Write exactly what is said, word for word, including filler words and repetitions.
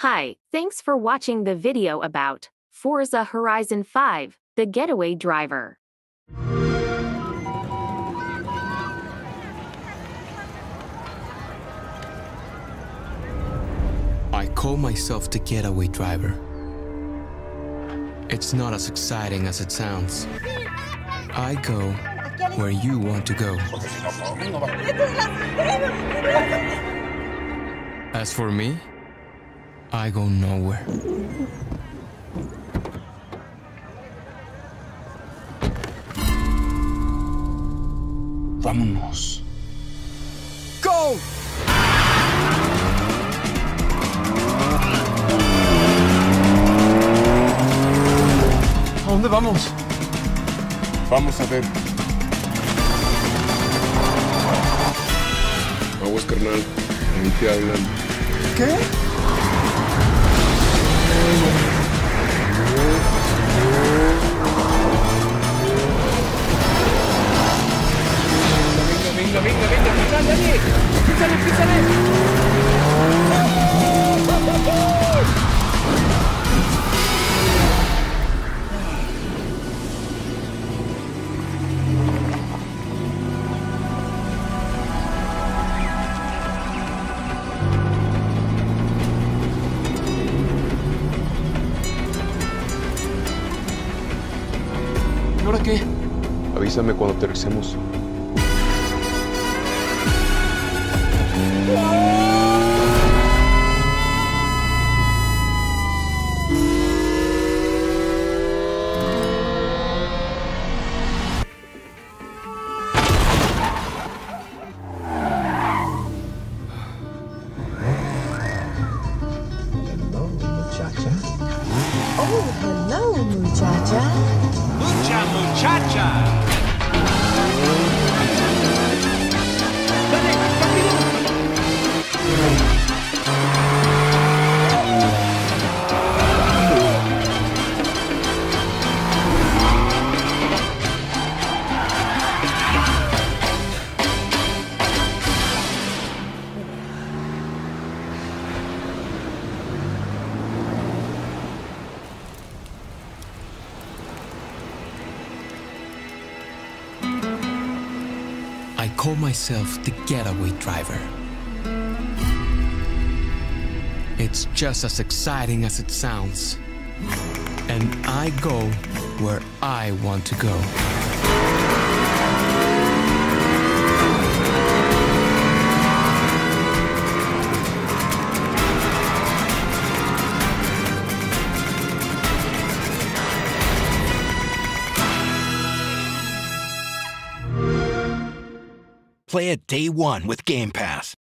Hi, thanks for watching the video about Forza Horizon five, the Getaway Driver. I call myself the Getaway Driver. It's not as exciting as it sounds. I go where you want to go. As for me, I go nowhere. Vámonos. Go! ¿A dónde vamos? Vamos a ver. Aguas, carnal. Ahí te hablan. ¿Qué? Venga, venga, venga, venga, písale, písale, písale. ¿Y ahora qué? Avísame cuando aterricemos. Oh, hello, muchacha. Mucha muchacha. I call myself the Getaway Driver. It's just as exciting as it sounds. And I go where I want to go. Play it day one with Game Pass.